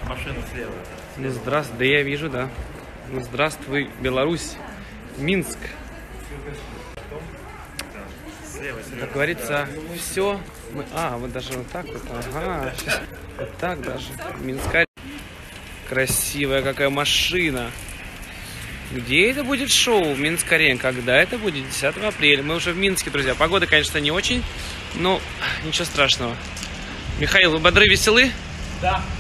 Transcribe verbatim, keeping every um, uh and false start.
машина слева. Ну, здравствуй, да я вижу, да. Ну, здравствуй, Беларусь, Минск. Слева, слева. Как говорится, все. Мы... А, вот даже вот так вот. Ага. Вот так даже. Минская. Красивая какая машина. Где это будет шоу в Минск-арене? Когда это будет? десятого апреля. Мы уже в Минске, друзья. Погода, конечно, не очень, но ничего страшного. Михаил, вы бодры, веселы? Да.